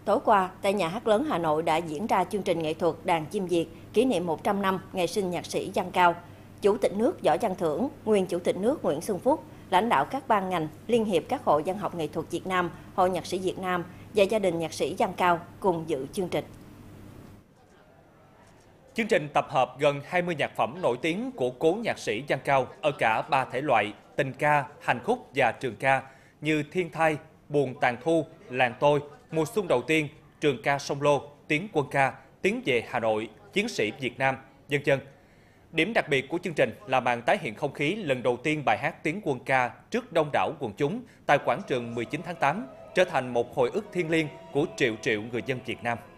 Tối qua, tại Nhà hát lớn Hà Nội đã diễn ra chương trình nghệ thuật Đàn Chim Việt kỷ niệm 100 năm ngày sinh nhạc sĩ Văn Cao. Chủ tịch nước Võ Văn Thưởng, nguyên Chủ tịch nước Nguyễn Xuân Phúc, lãnh đạo các ban ngành, Liên hiệp các hội văn học nghệ thuật Việt Nam, Hội Nhạc sĩ Việt Nam và gia đình nhạc sĩ Văn Cao cùng dự chương trình. Chương trình tập hợp gần 20 nhạc phẩm nổi tiếng của cố nhạc sĩ Văn Cao ở cả 3 thể loại tình ca, hành khúc và trường ca như Thiên Thai, Buồn Tàn Thu, Làng Tôi, Mùa Xuân Đầu Tiên, Trường ca Sông Lô, Tiến Quân ca, Tiến về Hà Nội, Chiến sĩ Việt Nam, vân vân. Điểm đặc biệt của chương trình là màn tái hiện không khí lần đầu tiên bài hát Tiến Quân ca trước đông đảo quần chúng tại quảng trường 19 tháng 8 trở thành một hồi ức thiêng liêng của triệu triệu người dân Việt Nam.